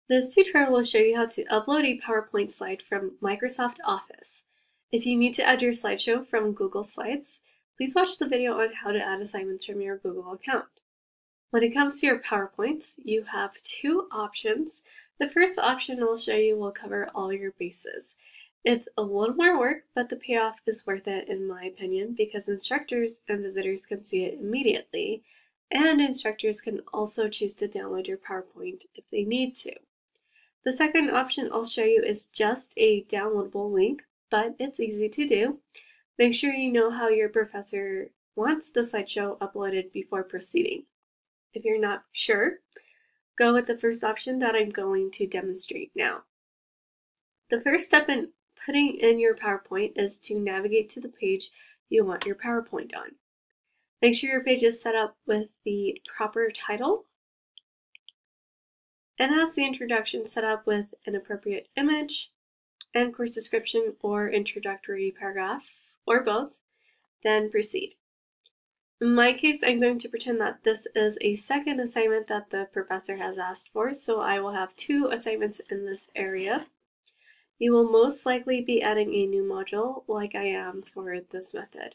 This tutorial will show you how to upload a PowerPoint slide from Microsoft Office. If you need to add your slideshow from Google Slides, please watch the video on how to add assignments from your Google account. When it comes to your PowerPoints, you have two options. The first option I'll show you will cover all your bases. It's a little more work, but the payoff is worth it in my opinion because instructors and visitors can see it immediately, and instructors can also choose to download your PowerPoint if they need to. The second option I'll show you is just a downloadable link, but it's easy to do. Make sure you know how your professor wants the slideshow uploaded before proceeding. If you're not sure, go with the first option that I'm going to demonstrate now. The first step in putting in your PowerPoint is to navigate to the page you want your PowerPoint on. Make sure your page is set up with the proper title and has the introduction set up with an appropriate image and course description or introductory paragraph, or both, then proceed. In my case, I'm going to pretend that this is a second assignment that the professor has asked for, so I will have two assignments in this area. You will most likely be adding a new module like I am for this method.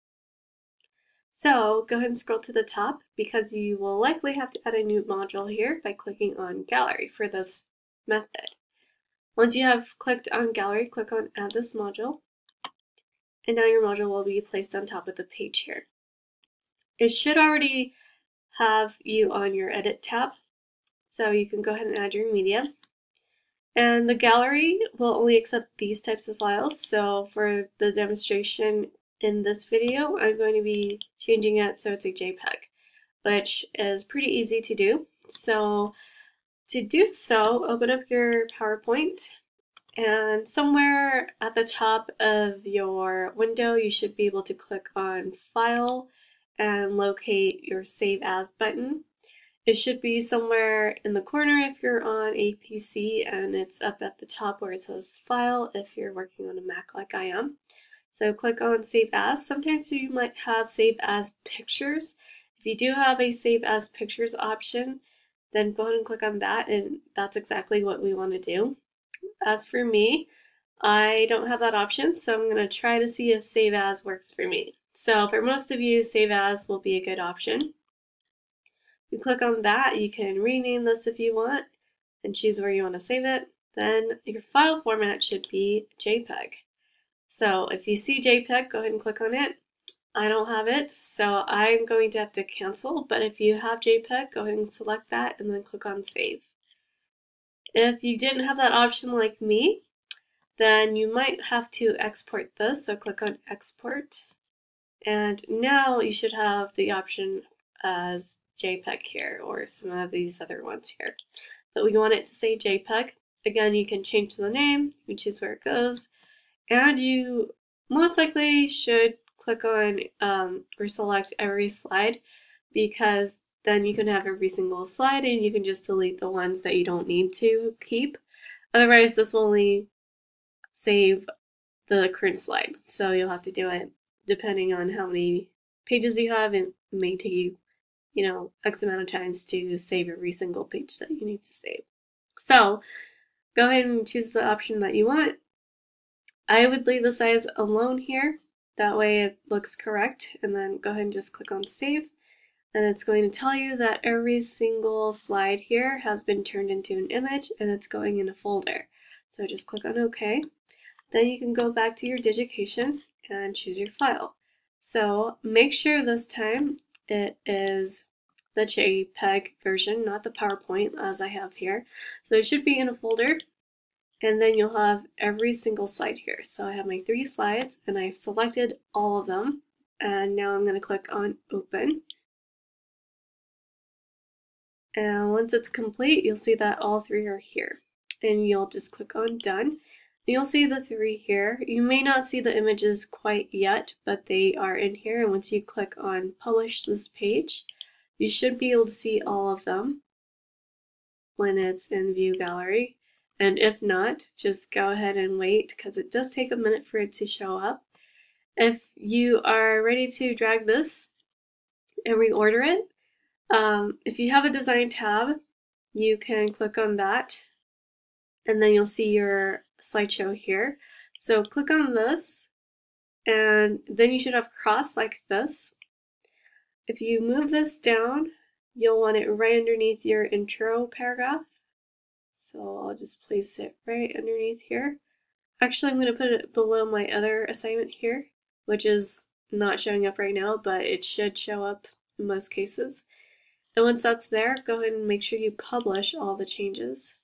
So go ahead and scroll to the top because you will likely have to add a new module here by clicking on Gallery for this method. Once you have clicked on Gallery, click on Add this module, and now your module will be placed on top of the page here. It should already have you on your Edit tab, so you can go ahead and add your media. And the gallery will only accept these types of files, so for the demonstration in this video, I'm going to be changing it so it's a JPEG, which is pretty easy to do. So to do so, open up your PowerPoint, and somewhere at the top of your window, you should be able to click on File and locate your Save As button. It should be somewhere in the corner if you're on a PC, and it's up at the top where it says File if you're working on a Mac like I am. So click on Save As. Sometimes you might have Save As Pictures. If you do have a Save As Pictures option, then go ahead and click on that, and that's exactly what we want to do. As for me, I don't have that option, so I'm going to try to see if Save As works for me. So for most of you, Save As will be a good option. You click on that, you can rename this if you want and choose where you want to save it. Then your file format should be JPEG. So if you see JPEG, go ahead and click on it. I don't have it, so I'm going to have to cancel, but if you have JPEG, go ahead and select that and then click on Save. If you didn't have that option like me, then you might have to export this, so click on Export. And now you should have the option as JPEG here, or some of these other ones here. But we want it to say JPEG. Again, you can change the name, you can choose where it goes, and you most likely should click on or select every slide, because then you can have every single slide and you can just delete the ones that you don't need to keep. Otherwise, this will only save the current slide, so you'll have to do it depending on how many pages you have. It may take you, X amount of times to save every single page that you need to save. So go ahead and choose the option that you want. I would leave the size alone here, that way it looks correct, and then go ahead and just click on Save, and it's going to tell you that every single slide here has been turned into an image and it's going in a folder. So just click on OK. Then you can go back to your Digication and choose your file. So make sure this time it is the JPEG version, not the PowerPoint as I have here. So it should be in a folder, and then you'll have every single slide here. So I have my 3 slides and I've selected all of them, and now I'm going to click on Open. And once it's complete, you'll see that all 3 are here, and you'll just click on Done. You'll see the 3 here. You may not see the images quite yet, but they are in here, and once you click on Publish this page, you should be able to see all of them when it's in View Gallery. And if not, just go ahead and wait, because it does take a minute for it to show up. If you are ready to drag this and reorder it, if you have a Design tab, you can click on that and then you'll see your slideshow here. So click on this, and then you should have cross like this. If you move this down, you'll want it right underneath your intro paragraph. So I'll just place it right underneath here. Actually, I'm going to put it below my other assignment here, which is not showing up right now, but it should show up in most cases. And once that's there, go ahead and make sure you publish all the changes.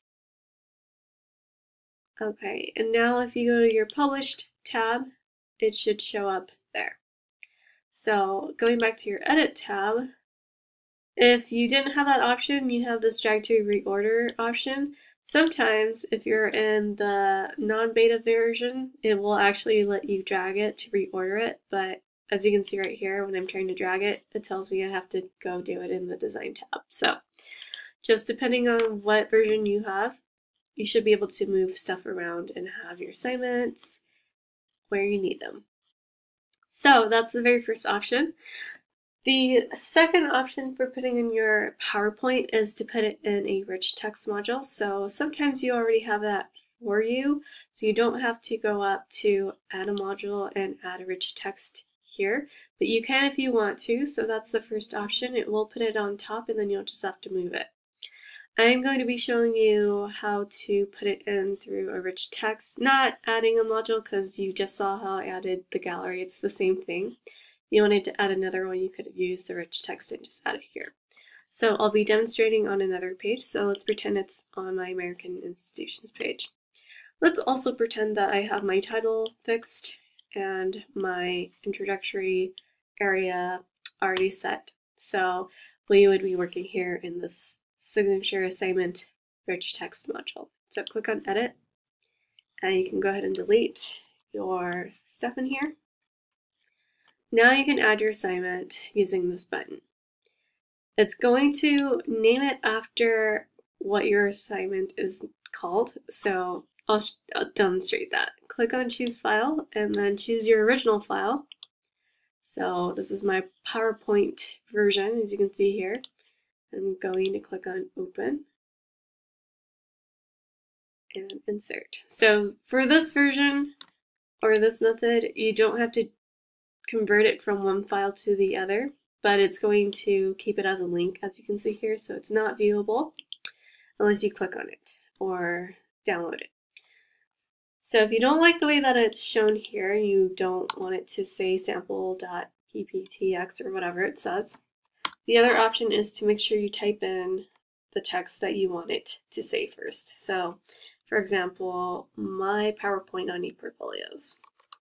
Okay, and now if you go to your Published tab, it should show up there. So going back to your Edit tab, if you didn't have that option, you have this Drag to Reorder option. Sometimes if you're in the non-beta version, it will actually let you drag it to reorder it, but as you can see right here, when I'm trying to drag it, it tells me I have to go do it in the Design tab. So just depending on what version you have, you should be able to move stuff around and have your assignments where you need them. So that's the very first option. The second option for putting in your PowerPoint is to put it in a rich text module. So sometimes you already have that for you, so you don't have to go up to add a module and add a rich text here, but you can if you want to. So that's the first option. It will put it on top, and then you'll just have to move it. I'm going to be showing you how to put it in through a rich text, not adding a module because you just saw how I added the gallery. It's the same thing. If you wanted to add another one, you could use the rich text and just add it here. So I'll be demonstrating on another page, so let's pretend it's on my American Institutions page. Let's also pretend that I have my title fixed and my introductory area already set. So we would be working here in this signature assignment rich text module. So click on Edit, and you can go ahead and delete your stuff in here. Now you can add your assignment using this button. It's going to name it after what your assignment is called, so I'll demonstrate that. Click on Choose File, and then choose your original file. So this is my PowerPoint version, as you can see here. I'm going to click on Open and Insert. So for this version, or this method, you don't have to convert it from one file to the other, but it's going to keep it as a link, as you can see here, so it's not viewable unless you click on it or download it. So if you don't like the way that it's shown here, you don't want it to say sample.pptx or whatever it says, the other option is to make sure you type in the text that you want it to say first. So for example, my PowerPoint on ePortfolios.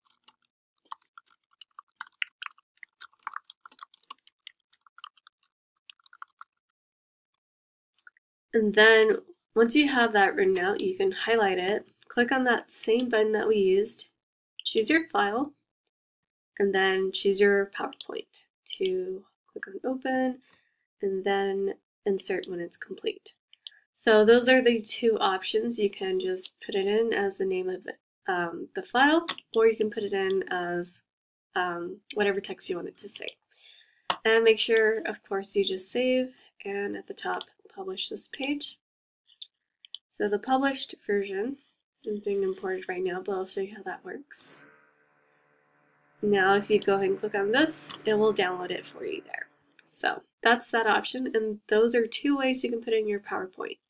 And then once you have that written out, you can highlight it, click on that same button that we used, choose your file, and then choose your PowerPoint to click on Open, and then Insert when it's complete. So those are the two options. You can just put it in as the name of the file, or you can put it in as whatever text you want it to say. And make sure, of course, you just save, and at the top, publish this page. So the published version is being imported right now, but I'll show you how that works. Now if you go ahead and click on this, it will download it for you there. So that's that option, and those are two ways you can put in your PowerPoint.